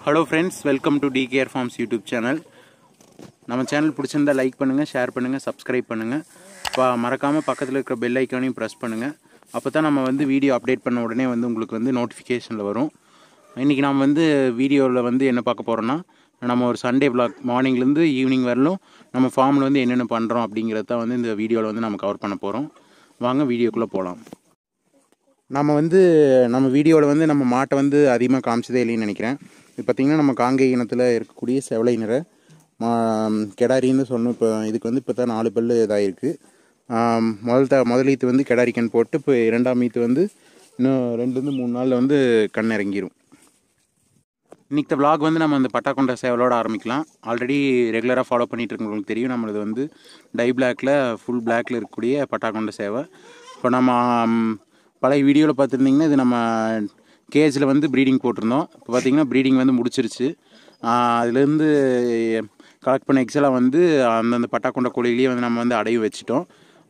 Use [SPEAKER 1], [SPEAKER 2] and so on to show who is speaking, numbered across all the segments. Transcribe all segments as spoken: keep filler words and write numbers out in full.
[SPEAKER 1] Hello friends, welcome to D K R Farms YouTube channel. நம்ம channel பிடிச்சிருந்தா like பண்ணுங்க, share பண்ணுங்க, subscribe பண்ணுங்க. மறக்காம பக்கத்துல இருக்கிற பெல் ஐகானையும் பிரஸ் பண்ணுங்க. அப்பதான் நம்ம வந்து வீடியோ அப்டேட் பண்ண உடனே வந்து உங்களுக்கு வந்து நோட்டிஃபிகேஷன்ல வரும். இன்னைக்கு நாம வந்து வீடியோல வந்து என்ன பார்க்க போறோம்னா, நம்ம ஒரு சண்டே vlog மார்னிங்ல இருந்து ஈவினிங் வரலும் நம்ம ஃபார்ம்ல வந்து என்னென்ன பண்றோம் அப்படிங்கறத வந்து இந்த வீடியோல வந்து நம்ம கவர் பண்ண போறோம். வாங்க வீடியோக்குள்ள போலாம். நம்ம வந்து நம்ம வீடியோவில் வந்து நம்ம மாட்டை வந்து அதிகமாக காமிச்சதே இல்லைன்னு நினைக்கிறேன். இப்போ பார்த்திங்கன்னா நம்ம காங்கை இனத்தில் இருக்கக்கூடிய செவலை நிற மா கெடாரின்னு சொல்லணும். இப்போ இதுக்கு வந்து இப்போ தான் நாலு பல் இதாகிருக்கு. முதல் த முதலீத்து வந்து கெடாரி கண் போட்டு இப்போ இரண்டாம் ஈத்து வந்து இன்னும் ரெண்டுலேருந்து மூணு நாளில் வந்து கண் இறங்கிடும். இன்றைக்கி விலாக் வந்து நம்ம அந்த பட்டாக்கொண்ட சேவலோடு ஆரம்பிக்கலாம். ஆல்ரெடி ரெகுலராக ஃபாலோ பண்ணிகிட்டு இருக்கவங்களுக்கு தெரியும், நம்மளது வந்து டை பிளாக்கில் ஃபுல் பிளாக்கில் இருக்கக்கூடிய பட்டாக்கொண்ட சேவை. இப்போ நம்ம பழைய வீடியோவில் பார்த்துருந்திங்கன்னா இது நம்ம கேஜில் வந்து ப்ரீடிங் போட்டிருந்தோம். இப்போ பார்த்திங்கன்னா ப்ரீடிங் வந்து முடிச்சிருச்சு. அதுலேருந்து கலெக்ட் பண்ண எக்ஸலாக வந்து அந்தந்த பட்டாக்கொண்ட கோழியிலேயே வந்து நம்ம வந்து அடைவு வச்சிட்டோம்.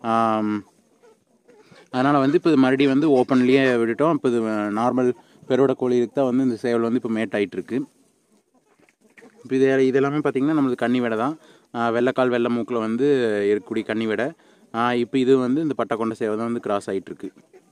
[SPEAKER 1] அதனால் வந்து இப்போ மறுபடியும் வந்து ஓப்பன்லேயே விட்டுட்டோம். இப்போ இது நார்மல் பெருவிட கோழிக்கு தான் வந்து இந்த சேவல் வந்து இப்போ மேட் ஆகிட்டுருக்கு. இப்போ இது இதெல்லாமே பார்த்திங்கன்னா நம்மளுக்கு கன்னி வெடை தான். வெள்ளைக்கால் வெள்ளை மூக்கில் வந்து இருக்கக்கூடிய கன்னி வெடை. இப்போ இது வந்து இந்த பட்டாக்கொண்ட சேவை தான் வந்து கிராஸ் ஆகிட்டுருக்கு.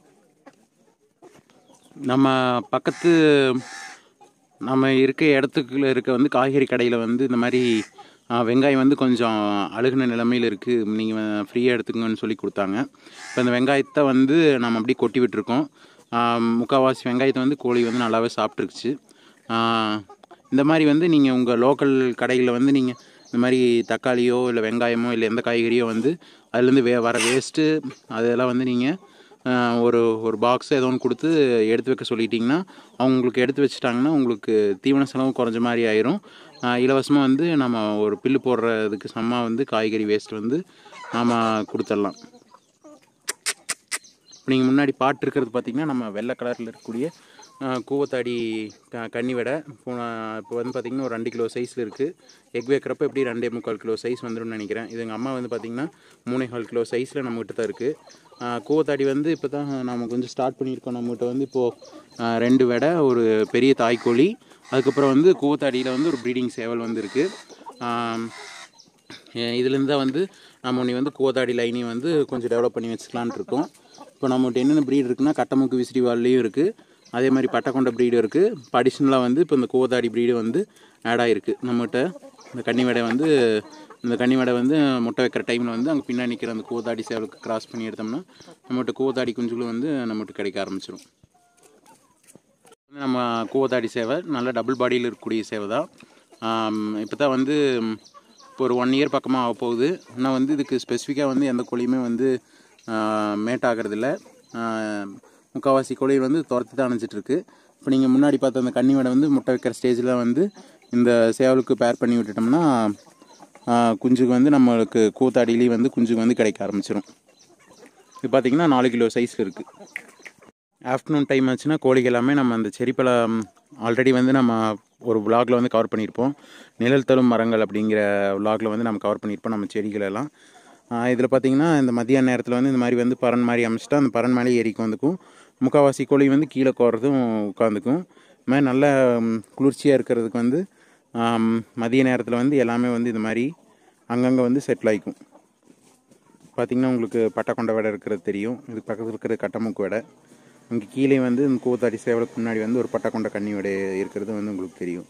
[SPEAKER 1] நம்ம பக்கத்து நம்ம இருக்க இடத்துக்குள்ள இருக்க வந்து காய்கறி கடையில் வந்து இந்த மாதிரி வெங்காயம் வந்து கொஞ்சம் அழுகின நிலைமையில் இருக்குது, நீங்கள் ஃப்ரீயாக எடுத்துக்கங்கன்னு சொல்லி கொடுத்தாங்க. இப்போ இந்த வெங்காயத்தை வந்து நம்ம அப்படியே கொட்டி விட்டுருக்கோம். முக்கால்வாசி வெங்காயத்தை வந்து கோழி வந்து நல்லாவே சாப்பிட்ருக்குச்சு. இந்த மாதிரி வந்து நீங்கள் உங்கள் லோக்கல் கடைகளில் வந்து நீங்கள் இந்த மாதிரி தக்காளியோ இல்லை வெங்காயமோ இல்லை எந்த காய்கறியோ வந்து அதுலேருந்து வே வர வேஸ்ட்டு அதெல்லாம் வந்து நீங்கள் ஒரு ஒரு பாக்ஸ் ஏதோ ஒன்று கொடுத்து எடுத்து வைக்க சொல்லிட்டிங்கன்னா அவங்களுக்கு எடுத்து வச்சுட்டாங்கன்னா உங்களுக்கு தீவன செலவு குறைஞ்ச மாதிரி ஆயிரும். இலவசமாக வந்து நம்ம ஒரு பில்லு போடுறதுக்கு சம்மா வந்து காய்கறி வேஸ்ட் வந்து நாம் கொடுத்துடலாம். இப்போ நீங்கள் முன்னாடி பாட்டு இருக்கிறது பார்த்திங்கன்னா நம்ம வெள்ளை கலரில் இருக்கக்கூடிய கூவத்தாடி க கன்னி வெடை. இப்போ இப்போ வந்து பார்த்திங்கன்னா ஒரு ரெண்டு கிலோ சைஸில் இருக்குது. எக் வைக்கிறப்ப எப்படி ரெண்டே முக்கால் கிலோ சைஸ் வந்துடும் நினைக்கிறேன். இது எங்கள் அம்மா வந்து பார்த்திங்கன்னா மூணே கால் கிலோ சைஸில் நம்மகிட்ட தான் இருக்குது. கூவத்தாடி வந்து இப்போ தான் நம்ம கொஞ்சம் ஸ்டார்ட் பண்ணியிருக்கோம். நம்மகிட்ட வந்து இப்போது ரெண்டு வெடை, ஒரு பெரிய தாய்க்கோழி, அதுக்கப்புறம் வந்து கூவத்தாடியில் வந்து ஒரு ப்ரீடிங் சேவல் வந்து இருக்குது. இதுலேருந்து தான் வந்து நம்ம ஒன்று வந்து கூவத்தாடி லைனையும் வந்து கொஞ்சம் டெவலப் பண்ணி வச்சுக்கலான் இருக்கோம். இப்போ நம்மகிட்ட என்னென்ன ப்ரீட் இருக்குன்னா கட்டமுக்கு விசிறி வால்லையும் இருக்குது, அதே மாதிரி பட்டக்கொண்ட ப்ரீடும் இருக்குது. இப்போ அடிஷ்னலாக வந்து இப்போ இந்த கூவத்தாடி ப்ரீடு வந்து ஆட் ஆகிருக்கு நம்மகிட்ட. இந்த கன்னி வெடை வந்து இந்த கன்னி வெடை வந்து முட்டை வைக்கிற டைமில் வந்து அங்கே பின்னாடி நிற்கிற அந்த கூவத்தாடி சேவலுக்கு கிராஸ் பண்ணி எடுத்தோம்னா நம்மகிட்ட கூவத்தாடி குஞ்சுகளும் வந்து நம்மகிட்ட கிடைக்க ஆரம்பிச்சிடும். நம்ம கூவத்தாடி சேவை நல்ல டபுள் பாடியில் இருக்கக்கூடிய சேவை தான். இப்போ தான் வந்து இப்போ ஒரு ஒன் இயர் பக்கமாக ஆக போகுது. ஆனால் வந்து இதுக்கு ஸ்பெசிஃபிக்காக வந்து எந்த கோழியுமே வந்து மேட் ஆகிறதில்ல. முக்கால்வாசி கோழிகள் வந்து துரத்து தான் அணைஞ்சிட்ருக்கு. இப்போ நீங்கள் முன்னாடி பார்த்த அந்த கன்னி வெடை வந்து முட்டை வைக்கிற ஸ்டேஜில் வந்து இந்த சேவலுக்கு பேர் பண்ணி விட்டுட்டோம்னா குஞ்சுக்கு வந்து நம்மளுக்கு கூத்தாடியிலேயே வந்து குஞ்சுக்கு வந்து கிடைக்க ஆரம்பிச்சிடும். இது பார்த்திங்கன்னா நாலு கிலோ சைஸில் இருக்குது. ஆஃப்டர்நூன் டைம் ஆச்சுன்னா கோழிகள் எல்லாமே நம்ம அந்த செரிப்பழம் ஆல்ரெடி வந்து நம்ம ஒரு விலாகில் வந்து கவர் பண்ணியிருப்போம். நிழல் தரும் மரங்கள் அப்படிங்கிற விலாகில் வந்து நம்ம கவர் பண்ணியிருப்போம் நம்ம செடிகள் எல்லாம். இதில் பார்த்திங்கன்னா இந்த மதியான நேரத்தில் வந்து இந்த மாதிரி வந்து பறன் மாதிரி அமைச்சிட்டா அந்த பறன் மேலே ஏறிக்கு வந்துக்கும். முக்கால்வாசி கோழி வந்து கீழே கோர்றதும் உட்காந்துக்கும். இது மாதிரி நல்ல குளிர்ச்சியாக இருக்கிறதுக்கு வந்து மதிய நேரத்தில் வந்து எல்லாமே வந்து இது மாதிரி அங்கங்கே வந்து செட்டில் ஆகிக்கும். பார்த்திங்கன்னா உங்களுக்கு பட்டக்கொண்ட வெடை இருக்கிறது தெரியும். இதுக்கு பக்கத்தில் இருக்கிற கட்டமுக்கு வெடை. இங்கே கீழே வந்து இந்த கூவத்தாடி சேவலுக்கு முன்னாடி வந்து ஒரு பட்டக்கொண்ட கன்னி வெடை இருக்கிறது வந்து உங்களுக்கு தெரியும்.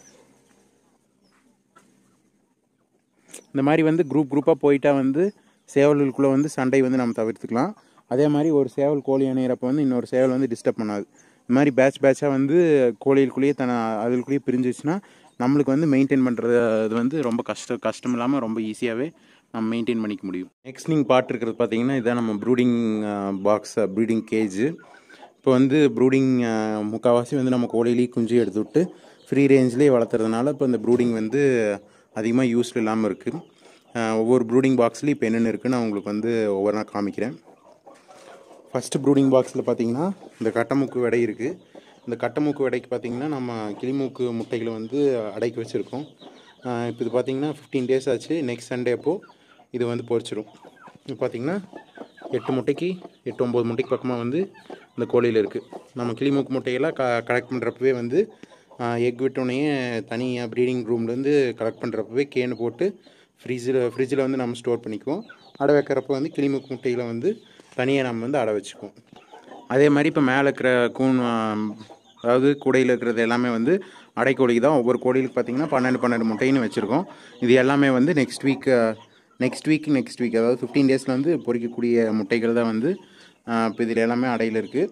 [SPEAKER 1] இந்த மாதிரி வந்து குரூப் குரூப்பாக போயிட்டா வந்து சேவல்களுக்குள்ளே வந்து சண்டை வந்து நம்ம தவிர்த்துக்கலாம். அதே மாதிரி ஒரு சேவல் கோழி அணையிறப்போ வந்து இன்னொரு சேவல் வந்து டிஸ்டர்ப் பண்ணாது. இந்த மாதிரி பேட்ச் பேட்சாக வந்து கோழிகளுக்குள்ளேயே தன அதுக்குள்ளேயே பிரிஞ்சிச்சுன்னா நம்மளுக்கு வந்து மெயின்டைன் பண்ணுறது அது வந்து ரொம்ப கஷ்டம் கஷ்டம் இல்லாமல் ரொம்ப ஈஸியாகவே நம்ம மெயின்டைன் பண்ணிக்க முடியும். நெக்ஸ்ட் நீங்கள் பார்த்துருக்கிறது பார்த்திங்கன்னா இதான் நம்ம ப்ரூடிங் பாக்ஸ் ப்ரீடிங் கேஜு. இப்போ வந்து ப்ரூடிங் முக்கால்வாசி வந்து நம்ம கோழியிலேயே குஞ்சு எடுத்து விட்டு ஃப்ரீ ரேஞ்சிலே வளர்த்துறதுனால இப்போ இந்த ப்ரூடிங் வந்து அதிகமாக யூஸ்ஃபுல் இல்லாமல் இருக்குது. ஒவ்வொரு ப்ரூடிங் பாக்ஸ்லேயும் இப்போ என்னென்ன இருக்குதுன்னு நான் உங்களுக்கு வந்து ஒவ்வொரு நாள் காமிக்கிறேன். ஃபஸ்ட்டு ப்ரூடிங் பாக்ஸில் பார்த்திங்கன்னா இந்த கட்டமுக்கு வெடை இருக்குது. இந்த கட்டமுக்கு வெடைக்கு பார்த்திங்கன்னா நம்ம கிளிமூக்கு முட்டைகளை வந்து அடைக்கி வச்சுருக்கோம். இப்போ இது பார்த்திங்கன்னா ஃபிஃப்டீன் டேஸ் ஆச்சு. நெக்ஸ்ட் சண்டே அப்போது இது வந்து பொரிச்சிடும். இப்போ பார்த்திங்கன்னா எட்டு முட்டைக்கு எட்டு ஒம்பது முட்டைக்கு பக்கமாக வந்து இந்த கோழியில் இருக்குது. நம்ம கிளிமூக்கு முட்டையெல்லாம் க கலெக்ட் பண்ணுறப்பவே வந்து எக் விட்டோடனே தனியாக ப்ரீடிங் ரூம்லேருந்து கலெக்ட் பண்ணுறப்பவே கேனு போட்டு ஃப்ரிட்ஜில் ஃப்ரிட்ஜில் வந்து நம்ம ஸ்டோர் பண்ணிக்குவோம். அடை வைக்கிறப்ப வந்து கிளிமுக்கு முட்டையில் வந்து தனியாக நம்ம வந்து அடை வச்சுக்குவோம். அதே மாதிரி இப்போ மேலே இருக்கிற கூன் அதாவது கூடையில் இருக்கிறது எல்லாமே வந்து அடைக்கோழி தான். ஒவ்வொரு கோழிகளுக்கு பார்த்திங்கன்னா பன்னெண்டு பன்னெண்டு முட்டைன்னு வச்சுருக்கோம். இது எல்லாமே வந்து next week next week next week அதாவது ஃபிஃப்டீன் டேஸில் வந்து பொறிக்கக்கூடிய முட்டைகள் தான் வந்து இப்போ இதில் எல்லாமே அடையில் இருக்குது.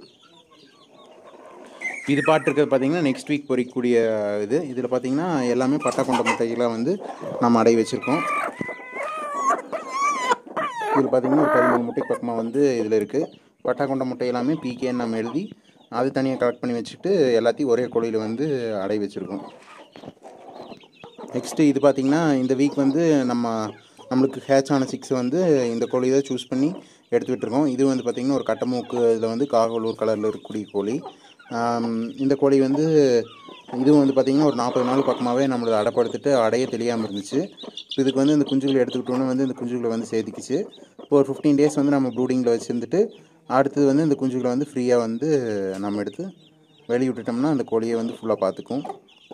[SPEAKER 1] இது பார்த்துருக்கிறது பார்த்திங்கன்னா நெக்ஸ்ட் வீக் பொறிக்கக்கூடிய இது. இதில் பார்த்திங்கன்னா எல்லாமே பட்டை கொண்ட முட்டைகளாக வந்து நம்ம அடை வச்சுருக்கோம். இதில் பார்த்திங்கன்னா ஒரு பதிமூணு முட்டை பக்கமாக வந்து இதில் இருக்குது. பட்டை கொண்ட முட்டை எல்லாமே பிகேன்னு நம்ம எழுதி அது தனியாக கலெக்ட் பண்ணி வச்சுட்டு எல்லாத்தையும் ஒரே கோழியில் வந்து அடை வச்சுருக்கோம். நெக்ஸ்ட்டு இது பார்த்திங்கன்னா இந்த வீக் வந்து நம்ம நம்மளுக்கு ஹேட்ச் ஆன சிக்ஸ் வந்து இந்த கோழி தான் சூஸ் பண்ணி எடுத்து விட்டுருக்கோம். இது வந்து பார்த்திங்கன்னா ஒரு கட்டமூக்கு இதில் வந்து காகலூர் கலரில் இருக்கக்கூடிய கோழி. இந்த கோழி வந்து இதுவும் வந்து பார்த்திங்கன்னா ஒரு நாற்பது நாள் பக்கமாகவே நம்மளை அடைப்படுத்திட்டு அடைய தெரியாமல் இருந்துச்சு. இதுக்கு வந்து இந்த குஞ்சுகளை எடுத்துக்கிட்டோன்னு வந்து இந்த குஞ்சுகளை வந்து சேர்த்துக்கிச்சு. இப்போ ஒரு ஃபிஃப்டீன் டேஸ் வந்து நம்ம ப்ரூடிங்கில் வச்சுருந்துட்டு அடுத்தது வந்து இந்த குஞ்சுகளை வந்து ஃப்ரீயாக வந்து நம்ம எடுத்து வெளியே விட்டுட்டோம்னா அந்த கோழியை வந்து ஃபுல்லாக பார்த்துக்கும்.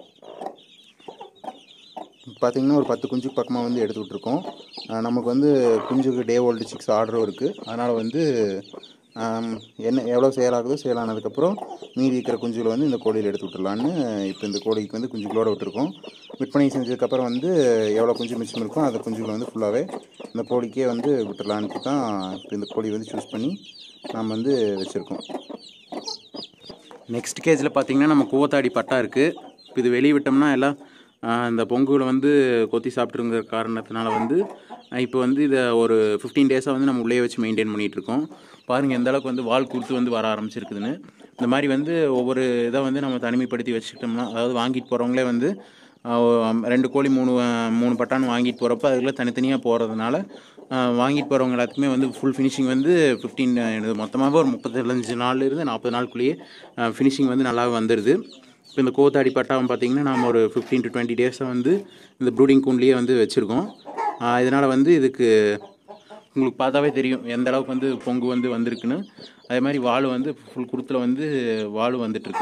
[SPEAKER 1] பார்த்திங்கன்னா ஒரு பத்து குஞ்சு பக்கமாக வந்து எடுத்து விட்ருக்கோம். நமக்கு வந்து குஞ்சுக்கு டே ஓல்டு சிக்ஸ் ஆர்டரும் இருக்குது. அதனால் வந்து என்ன எவ்வளோ சேல் ஆகுதோ சேல் ஆனதுக்கப்புறம் மீதி இருக்கிற குஞ்சுகளை வந்து இந்த கோழியில் எடுத்து விட்டுடலான்னு இப்போ இந்த கோழிக்கு வந்து குஞ்சுகளோடு விட்டுருக்கோம். விற்பனை செஞ்சதுக்கப்புறம் வந்து எவ்வளோ குஞ்சு மிச்சம் இருக்கோ அந்த குஞ்சுகளை வந்து ஃபுல்லாகவே இந்த கோழிக்கே வந்து விட்டுடலான்ட்டு தான் இப்போ இந்த கோழி வந்து சூஸ் பண்ணி நாம் வந்து வச்சுருக்கோம். நெக்ஸ்ட் கேஜில் பார்த்திங்கன்னா நம்ம கூவத்தாடி பட்டா இருக்குது. இப்போ இது வெளியே விட்டோம்னா எல்லாம் இந்த பொங்குகளை வந்து கொத்தி சாப்பிட்ருங்கிற காரணத்தினால வந்து இப்போ வந்து இதை ஒரு ஃபிஃப்டீன் டேஸாக வந்து நம்ம உள்ளே வச்சு மெயின்டைன் பண்ணிகிட்ருக்கோம். பாருங்கள் எந்த அளவுக்கு வந்து வால் கொடுத்து வந்து வர ஆரம்பிச்சிருக்குதுன்னு. இந்த மாதிரி வந்து ஒவ்வொரு இதை வந்து நம்ம தனிமைப்படுத்தி வச்சுக்கிட்டோம்னா அதாவது வாங்கிட்டு போகிறவங்களே வந்து ரெண்டு கோழி மூணு மூணு பட்டான்னு வாங்கிட்டு போகிறப்ப அதில் தனித்தனியாக போகிறதுனால வாங்கிட்டு போகிறவங்க எல்லாத்துக்குமே வந்து ஃபுல் ஃபினிஷிங் வந்து ஃபிஃப்டீன் மொத்தமாகவே ஒரு முப்பத்தஞ்சு நாள்லேருந்து நாற்பது நாளுக்குள்ளேயே ஃபினிஷிங் வந்து நல்லா வந்துடுது. இப்போ இந்த கோத்தாடி பட்டாவும் பார்த்திங்கன்னா நம்ம ஒரு ஃபிஃப்டீன் டு டுவெண்ட்டி டேஸாக வந்து இந்த ப்ரூடிங் கூண்ட்லேயே வந்து வச்சுருக்கோம். இதனால் வந்து இதுக்கு உங்களுக்கு பார்த்தாவே தெரியும் எந்த அளவுக்கு வந்து பொங்கு வந்து வந்திருக்குன்னு. அதே மாதிரி வால் வந்து ஃபுல் குருத்தில் வந்து வால் வந்துட்டுருக்கு.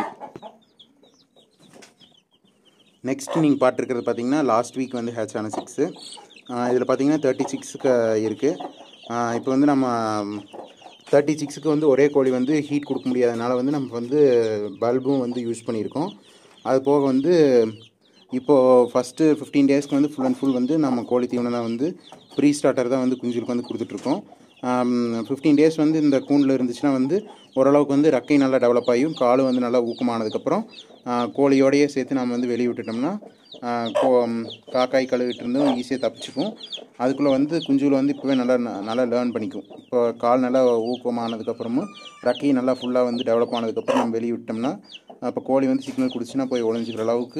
[SPEAKER 1] நெக்ஸ்ட் நீங்கள் பார்த்துருக்கிறது பார்த்திங்கன்னா லாஸ்ட் வீக் வந்து ஹேட்ச் ஆன சிக்ஸு. இதில் பார்த்திங்கன்னா தேர்ட்டி சிக்ஸுக்கு இருக்குது. இப்போ வந்து நம்ம தேர்ட்டி சிக்ஸுக்கு வந்து ஒரே கோழி வந்து ஹீட் கொடுக்க முடியாதனால வந்து நம்ம வந்து பல்பும் வந்து யூஸ் பண்ணியிருக்கோம். அது போக வந்து இப்போது ஃபஸ்ட்டு ஃபிஃப்டீன் டேஸ்க்கு வந்து ஃபுல் அண்ட் ஃபுல் வந்து நம்ம கோழி தீவனம் தான் வந்து ப்ரீ ஸ்டார்டர் தான் வந்து குஞ்சுகளுக்கு வந்து கொடுத்துட்ருக்கோம். ஃபிஃப்டீன் டேஸ் வந்து இந்த கூண்டில் இருந்துச்சுன்னா வந்து ஓரளவுக்கு வந்து ரெக்கை நல்லா டெவலப் ஆகியும் காலு வந்து நல்லா ஊக்கமானதுக்கப்புறம் கோழியோடையே சேர்த்து நம்ம வந்து வெளியே விட்டுட்டோம்னா கோ காக்காய் கழுவிட்டு இருந்தும் ஈஸியாக தப்பிச்சுக்கும். அதுக்குள்ளே வந்து குஞ்சுகளை வந்து இப்போவே நல்லா நல்லா லேர்ன் பண்ணிக்கும். இப்போ கால் நல்லா ஊக்கமானதுக்கப்புறமும் ரெக்கை நல்லா ஃபுல்லாக வந்து டெவலப் ஆனதுக்கப்புறம் நம்ம வெளியே விட்டோம்னா இப்போ கோழி வந்து சிக்னல் குடிச்சுன்னா போய் ஒளிஞ்சிக்கிற அளவுக்கு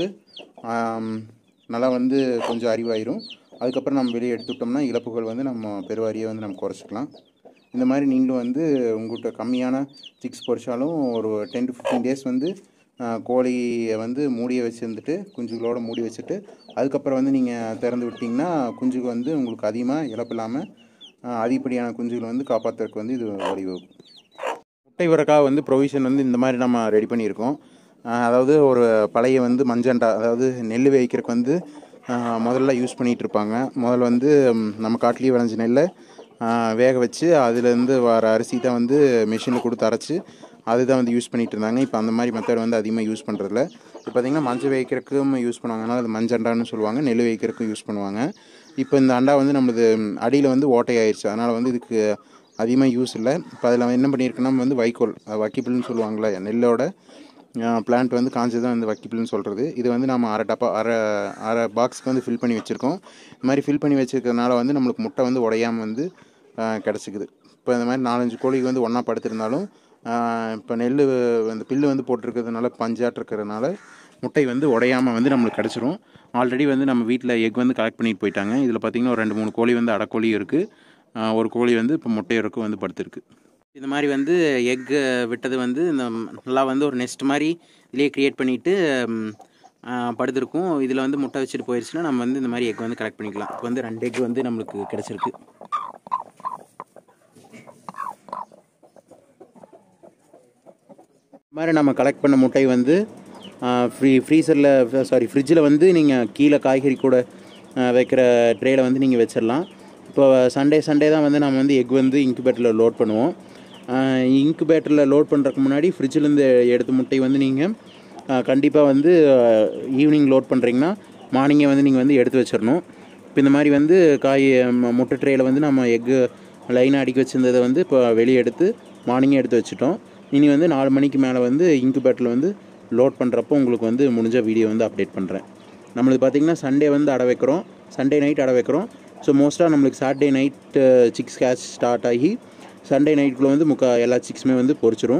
[SPEAKER 1] நல்லா வந்து கொஞ்சம் அறிவாயிரும். அதுக்கப்புறம் நம்ம வெளியே எடுத்துவிட்டோம்னா இழப்புகள் வந்து நம்ம பெருவாரியை வந்து நம்ம குறைச்சிக்கலாம். இந்த மாதிரி நீங்களும் வந்து உங்கள்கிட்ட கம்மியான சிக்ஸ் பொறிச்சாலும் ஒரு டென் டு ஃபிஃப்டீன் டேஸ் வந்து கோழியை வந்து மூடிய வச்சுருந்துட்டு குஞ்சுகளோடு மூடி வச்சுட்டு அதுக்கப்புறம் வந்து நீங்கள் திறந்து விட்டிங்கன்னா குஞ்சுக்கு வந்து உங்களுக்கு அதிகமாக இழப்பு இல்லாமல் அதிகப்படியான குஞ்சுகளை வந்து காப்பாற்றுறதுக்கு வந்து இது வழிவகுக்கும். முட்டை வரக்காக வந்து ப்ரொவிஷன் வந்து இந்த மாதிரி நம்ம ரெடி பண்ணியிருக்கோம். அதாவது ஒரு பழைய வந்து மஞ்சண்டா அதாவது நெல் வேய்க்கிறதுக்கு வந்து முதல்ல யூஸ் பண்ணிகிட்டு இருப்பாங்க. முதல்ல வந்து நம்ம காட்டிலேயே விளைஞ்ச நெல்லை வேக வச்சு அதுலேருந்து வர அரிசி தான் வந்து மிஷினில் கொடுத்து அரைச்சி அதுதான் வந்து யூஸ் பண்ணிகிட்டு இருந்தாங்க. இப்போ அந்த மாதிரி மெத்தட் வந்து அதிகமாக யூஸ் பண்ணுறதில்ல. இப்போ பார்த்திங்கன்னா மஞ்சள் வேய்க்கிறதுக்கும் யூஸ் பண்ணுவாங்க. அதனால் அது மஞ்சண்டான்னு சொல்லுவாங்க. நெல் வேய்க்கிறதுக்கும் யூஸ் பண்ணுவாங்க. இப்போ இந்த அண்டா வந்து நம்மளது அடியில் வந்து ஓட்டையாயிருச்சு. அதனால் வந்து இதுக்கு அதிகமாக யூஸ் இல்லை. இப்போ அதில் என்ன பண்ணியிருக்குன்னா வந்து வைக்கோல் வக்கிப்புல்னு சொல்லுவாங்களே நெல்லோட பிளான்ட் வந்து காஞ்சதான் வந்து வக்கிப்புல்னு சொல்கிறது. இது வந்து நம்ம அரை டப்பா அரை அரை பாக்ஸ்க்கு வந்து ஃபில் பண்ணி வச்சுருக்கோம். இது மாதிரி ஃபில் பண்ணி வச்சுருக்கிறதுனால வந்து நம்மளுக்கு முட்டை வந்து உடையாமல் வந்து கிடச்சிக்குது. இப்போ இந்த மாதிரி நாலஞ்சு கோழிக்கு வந்து ஒன்றா படுத்திருந்தாலும் இப்போ நெல் அந்த பில்லு வந்து போட்டிருக்கிறதுனால பஞ்சாட்டு இருக்கிறதுனால முட்டை வந்து உடையாமல் வந்து நம்மளுக்கு கிடச்சிரும். ஆல்ரெடி வந்து நம்ம வீட்டில் எக் வந்து கலெக்ட் பண்ணிட்டு போயிட்டாங்க. இதில் பார்த்திங்கன்னா ஒரு ரெண்டு மூணு கோழி வந்து அடைக்கோழியும் இருக்குது. ஒரு கோழி வந்து இப்போ முட்டையோருக்கு வந்து படுத்துருக்கு. இந்த மாதிரி வந்து எக்கு விட்டது வந்து இந்த நல்லா வந்து ஒரு நெஸ்ட் மாதிரி இதிலே க்ரியேட் பண்ணிவிட்டு படுத்துருக்கும். இதில் வந்து முட்டை வச்சுட்டு போயிடுச்சுன்னா நம்ம வந்து இந்த மாதிரி எக் வந்து கலெக்ட் பண்ணிக்கலாம். இப்போ வந்து ரெண்டு எக் வந்து நம்மளுக்கு கிடச்சிருக்கு. இந்த மாதிரி நம்ம கலெக்ட் பண்ண முட்டை வந்து ஃப்ரீ ஃப்ரீசரில் சாரி ஃப்ரிட்ஜில் வந்து நீங்கள் கீழே காய்கறி கூட வைக்கிற ட்ரேயில் வந்து நீங்கள் வச்சிடலாம். இப்போ சண்டே சண்டே தான் வந்து நம்ம வந்து எக் வந்து இன்குபேட்டரில் லோட் பண்ணுவோம். இன்குபேட்டரில் லோட் பண்ணுறதுக்கு முன்னாடி ஃப்ரிட்ஜிலேருந்து எடுத்த முட்டை வந்து நீங்கள் கண்டிப்பாக வந்து ஈவினிங் லோட் பண்ணுறீங்கன்னா மார்னிங்கே வந்து நீங்கள் வந்து எடுத்து வச்சிடணும். இப்போ இந்த மாதிரி வந்து காய் முட்டை ட்ரேயில் வந்து நம்ம எக்கு லைனாக அடிக்க வச்சுருந்ததை வந்து இப்போ வெளியே எடுத்து மார்னிங்கே எடுத்து வச்சுட்டோம். இனி வந்து நாலு மணிக்கு மேலே வந்து இன்குபேட்டரில் வந்து லோட் பண்ணுறப்போ உங்களுக்கு வந்து முடிஞ்ச வீடியோ வந்து அப்டேட் பண்ணுறேன். நம்மளுக்கு பார்த்திங்கன்னா சண்டே வந்து அடை வைக்கிறோம், சண்டே நைட் அடை வைக்கிறோம். ஸோ மோஸ்ட்டாக நம்மளுக்கு Saturday night six catch start ஆகி சண்டே நைட்டுக்குள்ளே வந்து முக்கா எல்லா சிக்ஸுமே வந்து பொரிச்சிடும்.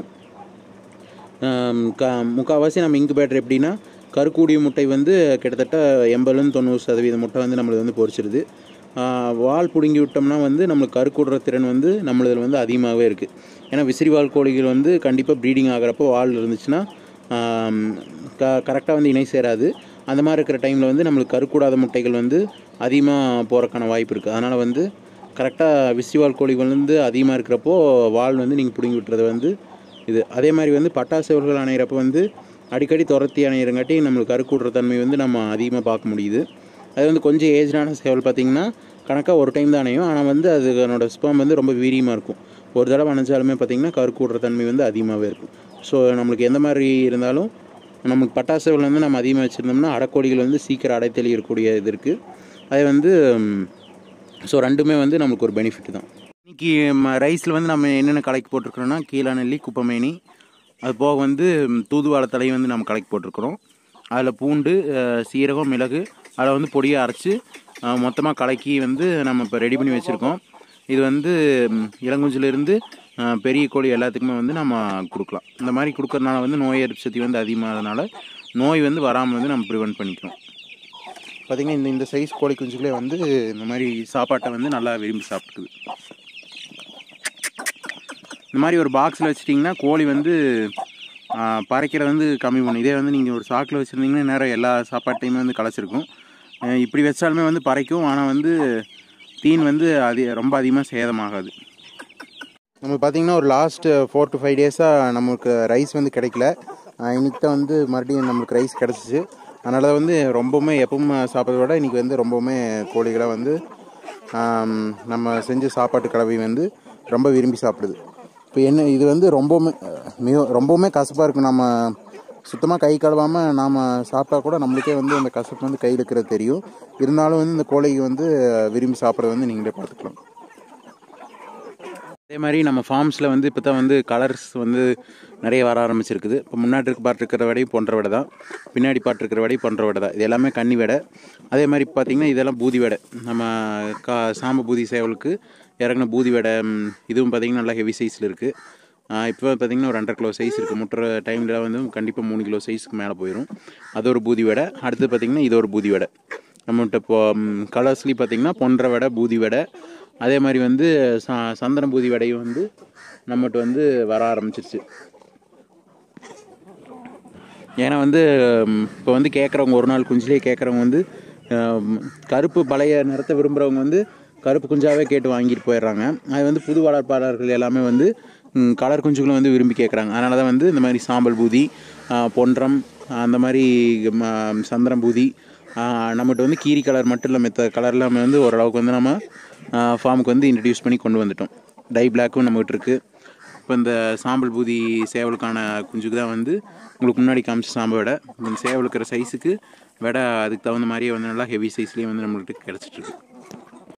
[SPEAKER 1] க முக்கால்வாசி நம்ம இன்குபேட்டர் எப்படின்னா கருக்கூடிய முட்டை வந்து கிட்டத்தட்ட எண்பதுலேருந்து தொண்ணூறு சதவீத முட்டை வந்து நம்மளுக்கு வந்து பொரிச்சிடுது. வால் பிடுங்கி விட்டோம்னா வந்து நம்மளுக்கு கருக்கூடுற திறன் வந்து நம்மளதில் வந்து அதிகமாகவே இருக்குது. ஏன்னா விசிறிவால் கோழிகள் வந்து கண்டிப்பாக ப்ரீடிங் ஆகிறப்போ வால் இருந்துச்சுன்னா க கரெக்டாக வந்து இணை சேராது. அந்த மாதிரி இருக்கிற டைமில் வந்து நம்மளுக்கு கருக்கூடாத முட்டைகள் வந்து அதிகமாக போகிறக்கான வாய்ப்பு இருக்குது. அதனால் வந்து கரெக்டாக விசிறிவால் கோழிகள் வந்து அதிகமாக இருக்கிறப்போ வால் வந்து நீங்கள் பிடுங்கி விட்டுறது வந்து இது. அதே மாதிரி வந்து பட்டாசுகள் அணையிறப்போ வந்து அடிக்கடி துரத்தி அணையிறங்காட்டி நம்மளுக்கு கருக்கூடுற தன்மை வந்து நம்ம அதிகமாக பார்க்க முடியுது. அது வந்து கொஞ்சம் ஏஜ்டான சேவல் பார்த்திங்கன்னா கணக்காக ஒரு டைம் தான் அணையும். ஆனால் வந்து அது அதனோட ஸ்பெர்ம் வந்து ரொம்ப வீரியமாக இருக்கும். ஒரு தடவை அணைச்சாலுமே பார்த்திங்கன்னா கருக்கூடுற தன்மை வந்து அதிகமாகவே இருக்கும். ஸோ நம்மளுக்கு எந்த மாதிரி இருந்தாலும் நமக்கு பட்டாசுகள் வந்து நம்ம அதிகமாக வச்சுருந்தோம்னா அடைக்கோழிகள் வந்து சீக்கிரம் அடை தெளியக்கூடிய இது இருக்குது. அது வந்து ஸோ ரெண்டுமே வந்து நம்மளுக்கு ஒரு பெனிஃபிட் தான். இன்றைக்கி ரைஸில் வந்து நம்ம என்னென்ன கலக்கி போட்டிருக்கிறோன்னா கீழாநெல்லி, குப்பமேனி, அது போக வந்து தூதுவாழை தலையை வந்து நம்ம கலக்கி போட்டிருக்கிறோம். அதில் பூண்டு, சீரகம், மிளகு அதில் வந்து பொடியை அரைச்சி மொத்தமாக கலக்கி வந்து நம்ம இப்போ ரெடி பண்ணி வச்சுருக்கோம். இது வந்து இளங்குஞ்சிலேருந்து பெரிய கோழி எல்லாத்துக்குமே வந்து நம்ம கொடுக்கலாம். இந்த மாதிரி கொடுக்கறதுனால வந்து நோய் எதிர்ப்பு சக்தி வந்து அதிகமாகிறதுனால நோய் வந்து வராமல் வந்து நம்ம ப்ரிவெண்ட் பண்ணிக்கிறோம். பார்த்திங்கன்னா இந்த இந்த சைஸ் கோழி குஞ்சுகளே வந்து இந்த மாதிரி சாப்பாட்டை வந்து நல்லா விரும்பி சாப்பிட்டுக்குது. இந்த மாதிரி ஒரு பாக்ஸில் வச்சிட்டிங்கன்னா கோழி வந்து பறைக்கிறது வந்து கம்மி பண்ணும். இதே வந்து நீங்கள் ஒரு சாக்கில் வச்சுருந்தீங்கன்னா நேரம் எல்லா சாப்பாட்டையுமே வந்து களைச்சிருக்கும். இப்படி வச்சாலுமே வந்து பறைக்கும். ஆனால் வந்து தீன் வந்து அது ரொம்ப அதிகமாக சேதமாகாது. நம்ம பார்த்திங்கன்னா ஒரு லாஸ்ட்டு ஃபோர் டு ஃபைவ் டேஸாக நமக்கு ரைஸ் வந்து கிடைக்கல. இன்றைக்கி தான் வந்து மறுபடியும் நம்மளுக்கு ரைஸ் கிடச்சிச்சு. அதனால் வந்து ரொம்பவுமே எப்பவும் சாப்பிட்றத விட இன்றைக்கி வந்து ரொம்பவுமே கோழிகளை வந்து நம்ம செஞ்ச சாப்பாட்டு கலவை வந்து ரொம்ப விரும்பி சாப்பிடுது. இப்போ என்ன இது வந்து ரொம்பவுமே மிக ரொம்பவுமே கசப்பாக இருக்கும். நம்ம சுத்தமாக கை கழுவாமல் நாம் சாப்பிட்டா கூட நம்மளுக்கே வந்து அந்த கசப்பு வந்து கையில் இருக்கிறது தெரியும். இருந்தாலும் வந்து இந்த கோழிக்கு வந்து விரும்பி சாப்பிட்றத வந்து நீங்களே பார்த்துக்கலாம். அதே மாதிரி நம்ம ஃபார்ம்ஸில் வந்து இப்போ தான் வந்து கலர்ஸ் வந்து நிறைய வர ஆரம்பிச்சிருக்குது. இப்போ முன்னாடி இருக்க பாட்டிருக்கிற வடையும் பொன்ற வடை தான், பின்னாடி பாட்டிருக்கிற வடையும் பொன்ற வடை தான். இது எல்லாமே கன்னி வடை. அதே மாதிரி பார்த்திங்கன்னா இதெல்லாம் பூதி வடை. நம்ம கா சாம்ப பூதி சேவலுக்கு இறங்கின பூதி வடை இதுவும் பார்த்திங்கன்னா நல்லா ஹெவி சைஸில் இருக்குது. இப்போ பார்த்திங்கன்னா ஒரு ரெண்டரை கிலோ சைஸ் இருக்குது. முட்டுற டைமில் வந்து கண்டிப்பாக மூணு கிலோ சைஸுக்கு மேலே போயிடும். அது ஒரு பூதி வடை. அடுத்து பார்த்திங்கன்னா இது ஒரு பூதி வடை. நம்மகிட்ட இப்போ கலர்ஸ்லேயும் பார்த்திங்கன்னா பொன்ற வடை, பூதி வடை, அதே மாதிரி வந்து ச சந்தன பூதி வடையும் வந்து நம்மகிட்ட வந்து வர ஆரம்பிச்சிருச்சு. ஏன்னா வந்து இப்போ வந்து கேட்குறவங்க ஒரு நாள் குஞ்சிலே கேட்குறவங்க வந்து கருப்பு பழைய நிறத்தை விரும்புகிறவங்க வந்து கருப்பு குஞ்சாவே கேட்டு வாங்கிட்டு போயிடுறாங்க. அது வந்து புது வளர்ப்பாளர்கள் எல்லாமே வந்து கலர் குஞ்சுகளும் வந்து விரும்பி கேட்குறாங்க. அதனால தான் வந்து இந்த மாதிரி சாம்பல் பூதி, பொன்றம், அந்த மாதிரி சந்திரம் பூதி நம்மகிட்ட வந்து கீரி கலர் மட்டும் இல்லை மற்ற கலரில் நம்ம வந்து ஓரளவுக்கு வந்து நம்ம ஃபார்முக்கு வந்து இன்ட்ரடியூஸ் பண்ணி கொண்டு வந்துட்டோம். டை பிளாக்கும் நம்மகிட்ட இருக்குது. இப்போ இந்த சாம்பல் பூதி சேவலுக்கான குஞ்சுக்கு தான் வந்து உங்களுக்கு முன்னாடி காமிச்ச சாம்பல் விடை. இந்த சேவல் இருக்கிற சைஸுக்கு விடை அதுக்கு தகுந்த மாதிரியே வந்து நல்லா ஹெவி சைஸ்லேயே வந்து நம்மள்கிட்ட கிடச்சிட்ருக்கு.